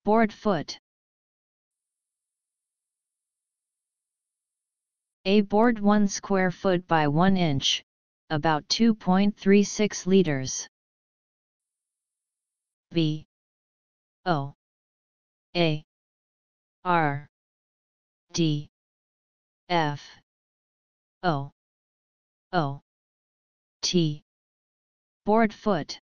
Board foot. A board 1 square foot by 1 inch, about 2.36 liters. B O A R D F O O T. Board foot.